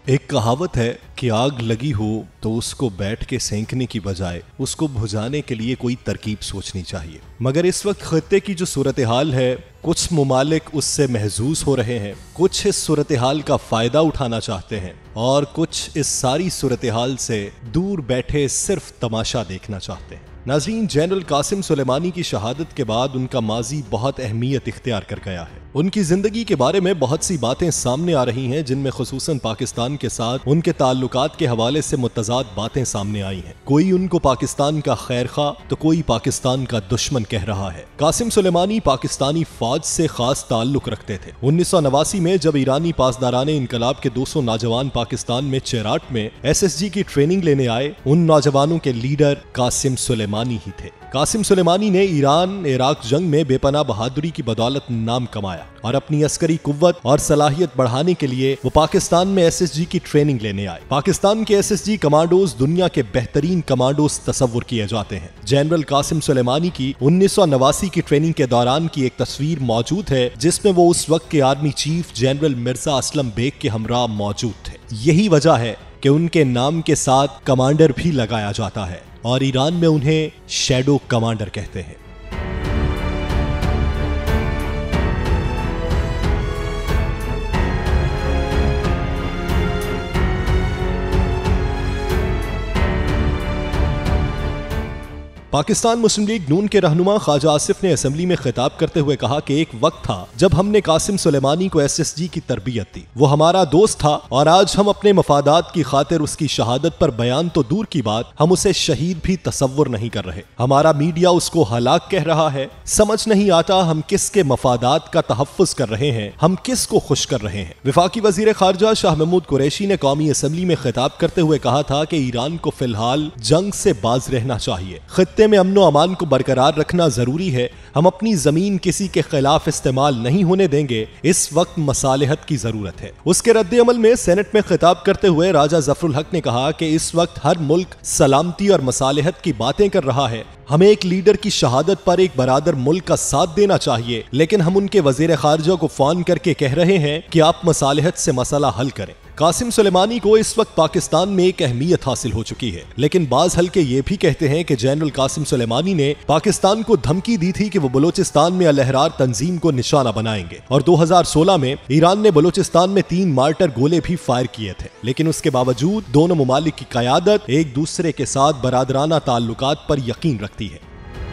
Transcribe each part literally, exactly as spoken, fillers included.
एक कहावत है कि आग लगी हो तो उसको बैठ के सेंकने की बजाय उसको बुझाने के लिए कोई तरकीब सोचनी चाहिए। मगर इस वक्त खत्ते की जो सूरत हाल है, कुछ मुमालिक उससे महजूज हो रहे हैं, कुछ इस सूरत हाल का फायदा उठाना चाहते हैं और कुछ इस सारी सूरत हाल से दूर बैठे सिर्फ तमाशा देखना चाहते हैं। नाज़रीन, जनरल कासिम सुलेमानी की शहादत के बाद उनका माजी बहुत अहमियत इख्तियार कर गया है। उनकी जिंदगी के बारे में बहुत सी बातें सामने आ रही हैं, जिनमें खुसूसन पाकिस्तान के साथ उनके ताल्लुकात के हवाले से मुतज़ाद बातें सामने आई हैं। कोई उनको पाकिस्तान का खैर खा तो कोई पाकिस्तान का दुश्मन कह रहा है। कासिम सुलेमानी पाकिस्तानी फौज से खास ताल्लुक रखते थे। उन्नीस सौ नवासी में जब ईरानी पासदाराने इनकलाब के दो सौ नौजवान पाकिस्तान में चेराट में एस एस जी की ट्रेनिंग लेने आए, उन नौजवानों के लीडर कासिम सुलेमानी ही थे। कासिम सुलेमानी ने ईरान इराक जंग में बेपनाह बहादुरी की बदौलत नाम कमाया और अपनी अस्करी कुव्वत और सलाहियत बढ़ाने के लिए वो पाकिस्तान में एस एस जी की ट्रेनिंग लेने आए। पाकिस्तान के एस एस जी कमांडोज दुनिया के बेहतरीन कमांडोज तस्वुर किए जाते हैं। जनरल कासिम सुलेमानी की उन्नीस सौ नवासी की ट्रेनिंग के दौरान की एक तस्वीर मौजूद है, जिसमें वो उस वक्त के army chief general Mirza Aslam Beg के हमरा मौजूद थे। यही वजह है कि उनके नाम के साथ कमांडर भी लगाया जाता है और ईरान में उन्हें शैडो कमांडर कहते हैं। पाकिस्तान मुस्लिम लीग नून के रहनुमा ख्वाजा आसिफ ने असेंबली में खिताब करते हुए कहा कि एक वक्त था जब हमने कासिम सुलेमानी को एस एस जी की तरबियत दी। वो हमारा दोस्त था और आज हम अपने मफादात की खातिर उसकी शहादत पर बयान तो दूर की बात, हम उसे शहीद भी तसव्वुर नहीं कर रहे। हमारा मीडिया उसको हलाक कह रहा है। समझ नहीं आता हम किसके मफादात का तहफ़्फ़ुज़ कर रहे हैं, हम किस को खुश कर रहे हैं। वफाकी वजीर खारजा शाह महमूद कुरैशी ने कौमी असेंबली में खिताब करते हुए कहा था कि ईरान को फिलहाल जंग से बाज रहना चाहिए। खित्ते में अमनो अमान को बरकरार रखना जरूरी है। हम अपनी जमीन किसी के खिलाफ इस्तेमाल नहीं होने देंगे। इस वक्त मसालिहत की जरूरत है। उसके रद्द अमल में सेनेट में खिताब करते हुए राजा जफरुल हक ने कहा कि इस वक्त हर मुल्क सलामती और मसालिहत की बातें कर रहा है। हमें एक लीडर की शहादत पर एक बरादर मुल्क का साथ देना चाहिए, लेकिन हम उनके वजीर खारजा को फोन करके कह रहे हैं कि आप मसालिहत से मसला हल करें। कासिम सुलेमानी को इस वक्त पाकिस्तान में एक अहमियत हासिल हो चुकी है, लेकिन बाज हल्के ये भी कहते हैं कि जनरल कासिम सुलेमानी ने पाकिस्तान को धमकी दी थी कि वो बलोचिस्तान में अल-अहरार तंजीम को निशाना बनाएंगे और दो हज़ार सोलह में ईरान ने बलोचिस्तान में तीन मार्टर गोले भी फायर किए थे। लेकिन उसके बावजूद दोनों मुमालिक की क़यादत एक दूसरे के साथ बरादराना ताल्लुकात पर यकीन रखती है।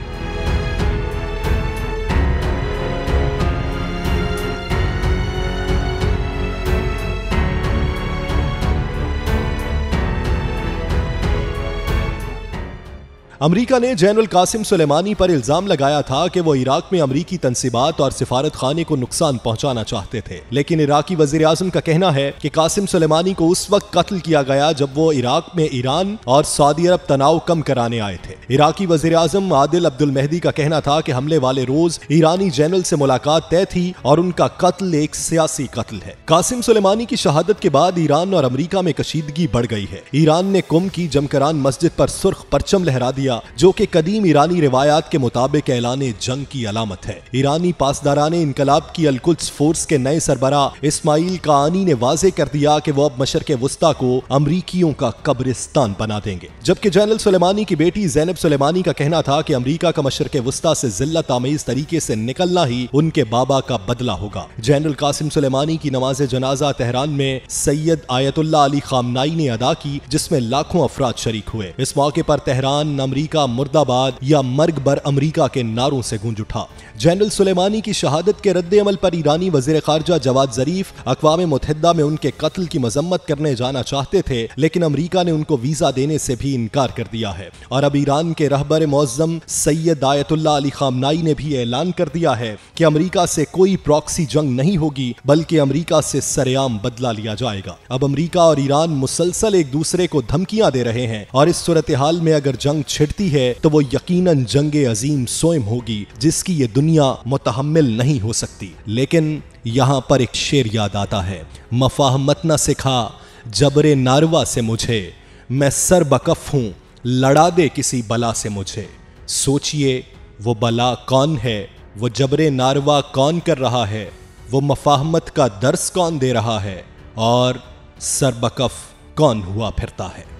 अमरीका ने जनरल कासिम सुलेमानी पर इल्जाम लगाया था कि वो इराक में अमरीकी तंसीबात और सिफारत खाने को नुकसान पहुंचाना चाहते थे, लेकिन इराकी वजीर आजम का कहना है कि कासिम सुलेमानी को उस वक्त कत्ल किया गया जब वो इराक में ईरान और सऊदी अरब तनाव कम कराने आए थे। इराकी वजीर आजम आदिल अब्दुल मेहदी का कहना था कि हमले वाले रोज ईरानी जनरल से मुलाकात तय थी और उनका कत्ल एक सियासी कत्ल है। कासिम सुलेमानी की शहादत के बाद ईरान और अमरीका में कशीदगी बढ़ गई है। ईरान ने कुम की जमकरान मस्जिद पर सुर्ख परचम लहरा दिया, जो कि कदीम ईरानी रिवायात के मुताबिक ऐलाने जंग की अलामत है। ईरानी पासदाराने इनकलाब की अल-कुद्स फोर्स के नए सरबरा इस्माइल कानी ने वाजे कर दिया कि वो अब मशरक़े वुस्ता को अमरीकियों का कब्रिस्तान बना देंगे, जबकि जनरल सुलेमानी की बेटी ज़ैनब सुलेमानी का कहना था कि अमरीका का मशरक़े वुस्ता से जिल्लत आमेज तरीके से निकलना ही उनके बाबा का बदला होगा। जनरल कासिम सुलेमानी की नमाज जनाजा तेहरान में सैयद आयतुल्लाह अली खामनाई ने अदा की, जिसमें लाखों अफराद शरीक हुए। इस मौके पर तेहरान अमरीका मुर्दाबाद या मर्ग बर अमरीका के नारों से गूंज उठा। जनरल सुलेमानी की शहादत के रद्द अमल पर ईरानी वजीर खारजा जवाद ज़रीफ अक़वाम मुत्तहिदा में उनके कत्ल की मजम्मत करने जाना चाहते थे, लेकिन अमरीका ने उनको वीजा देने से भी इनकार कर दिया है और अब ईरान के रहबर मुअज़्ज़म सैयद आयतुल्लाह अली खामनाई ने भी ऐलान कर दिया है कि अमरीका से कोई प्रॉक्सी जंग नहीं होगी, बल्कि अमरीका से सरेआम बदला लिया जाएगा। अब अमरीका और ईरान मुसलसल एक दूसरे को धमकियां दे रहे हैं और इस सूरत हाल में अगर जंग छिड़ती है तो वो यकीनन जंगे अजीम सोयम होगी, जिसकी ये दुनिया मुतहम्मिल नहीं हो सकती। लेकिन यहाँ पर एक शेर याद आता है, मफाहमत न सिखा जबरे नारवा से मुझे, मैं सर बकफ हूँ लड़ा दे किसी बला से मुझे। सोचिए वो बला कौन है, वो जबरे नारवा कौन कर रहा है, वो मफाहमत का दर्स कौन दे रहा है, और सरबकफ कौन हुआ फिरता है।